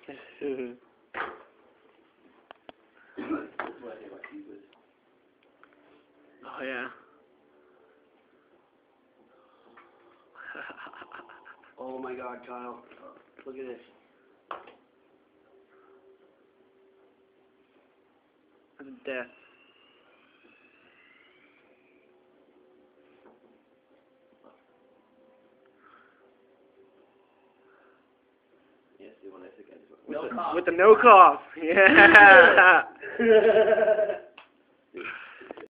Oh yeah. Oh my God, Kyle. Look at this. That's death. Yes, do one this again. With the no cough. Yeah.